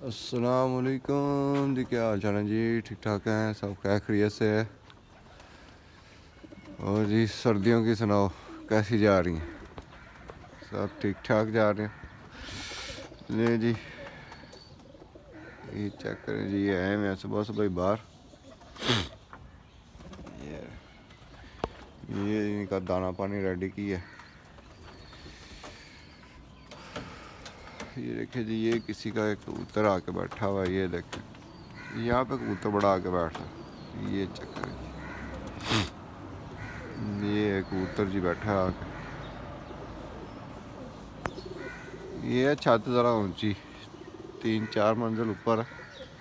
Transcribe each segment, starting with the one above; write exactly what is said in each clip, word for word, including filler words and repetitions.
अस्सलाम वालेकुम जी, क्या हाल चाल है जी? ठीक ठाक हैं सब? खैर खैरियत से है? और जी सर्दियों की सुनाओ, कैसी जा रही हैं? सब ठीक ठाक जा रहे हैं? ले जी, ये चेक करें जी, ये आए मैं सुबह सुबह ही बाहर। ये ये इनका दाना पानी रेडी किया। ये देखिए जी, ये किसी का एक कबूतर आके बैठा हुआ है। ये देखें, यहाँ पे कबूतर बड़ा आके बैठा। ये चेक करें, ये कबूतर जी बैठा है आके। ये है छत ज़रा ऊंची, तीन चार मंजिल ऊपर है।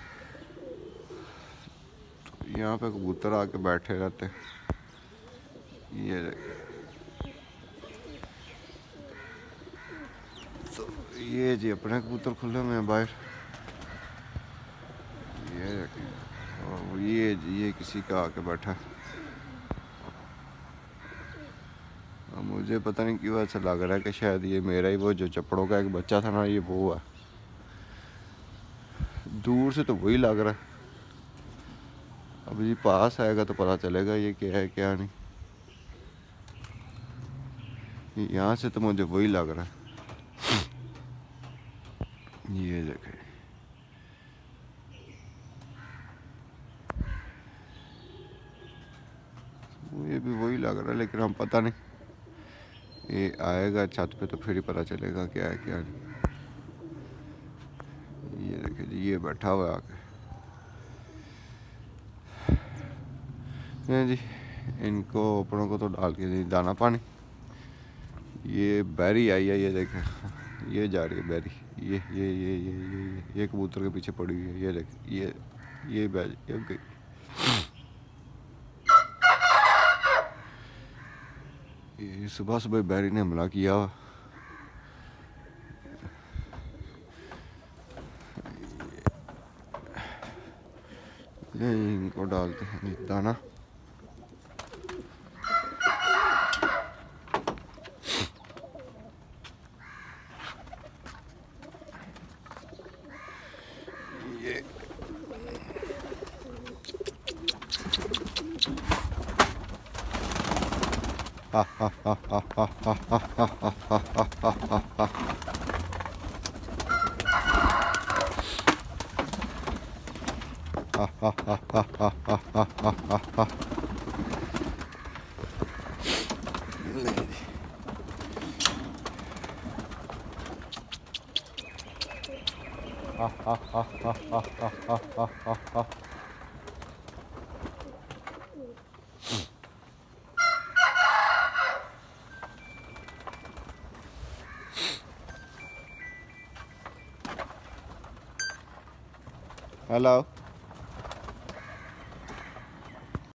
तो यहाँ पे कबूतर आके बैठे रहते हैं। ये देखें, तो ये जी अपने कबूतर खुले हुए हैं बाहर। ये देखें, और ये जी ये किसी का आके बैठा है। मुझे पता नहीं क्यों ऐसा लग रहा है कि शायद ये मेरा ही वो जो चपड़ों का एक बच्चा था ना, ये वो है। दूर से तो वही लग रहा है, अब ये पास आएगा तो पता चलेगा ये क्या है क्या नहीं। यहाँ से तो मुझे वही लग रहा है। ये देखें, ये भी वही लग रहा है, लेकिन हम पता नहीं, ये आएगा छत पे तो फिर ही पता चलेगा क्या है क्या नहीं। ये देखिए जी, ये बैठा हुआ है आके। ये जी, इनको अपनों को तो डाल के जी दाना पानी। ये बैरी आई है, ये देखें, ये जा रही है बैरी। ये ये ये ये ये ये कबूतर के पीछे पड़ी हुई है। ये देखें, ये ये बैरी ये गई। ये सुबह सुबह बैरी ने हमला किया। ये इनको डालते हैं दाना। ये हा हा हा हा हा हा हा हा हा हा हा हा। Hello.